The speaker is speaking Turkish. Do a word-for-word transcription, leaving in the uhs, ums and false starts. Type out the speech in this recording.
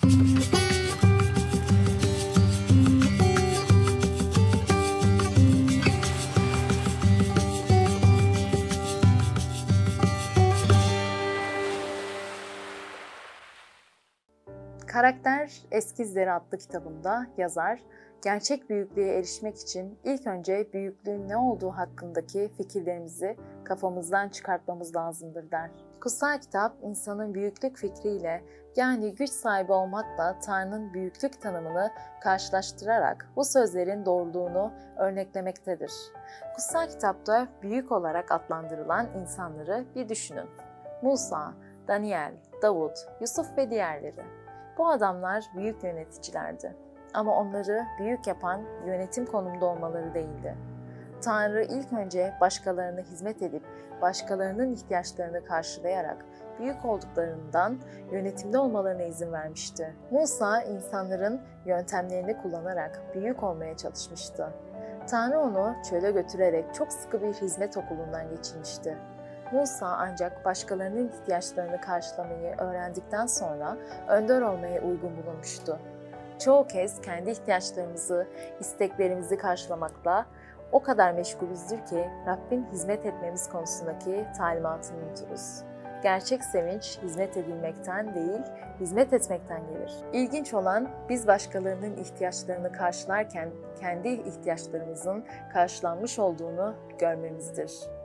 Karakter Eskizleri adlı kitabında yazar, gerçek büyüklüğe erişmek için ilk önce büyüklüğün ne olduğu hakkındaki fikirlerimizi kafamızdan çıkartmamız lazımdır der. Kutsal kitap, insanın büyüklük fikriyle, yani güç sahibi olmakla Tanrı'nın büyüklük tanımını karşılaştırarak bu sözlerin doğruluğunu örneklemektedir. Kutsal kitapta büyük olarak adlandırılan insanları bir düşünün. Musa, Daniel, Davut, Yusuf ve diğerleri. Bu adamlar büyük yöneticilerdi. Ama onları büyük yapan yönetim konumunda olmaları değildi. Tanrı ilk önce başkalarına hizmet edip başkalarının ihtiyaçlarını karşılayarak büyük olduklarından yönetimde olmalarına izin vermişti. Musa insanların yöntemlerini kullanarak büyük olmaya çalışmıştı. Tanrı onu çöle götürerek çok sıkı bir hizmet okulundan geçirmişti. Musa ancak başkalarının ihtiyaçlarını karşılamayı öğrendikten sonra önder olmaya uygun bulunmuştu. Çoğu kez kendi ihtiyaçlarımızı, isteklerimizi karşılamakla o kadar meşgulüzdür ki Rabbin hizmet etmemiz konusundaki talimatını unuturuz. Gerçek sevinç hizmet edilmekten değil, hizmet etmekten gelir. İlginç olan biz başkalarının ihtiyaçlarını karşılarken kendi ihtiyaçlarımızın karşılanmış olduğunu görmemizdir.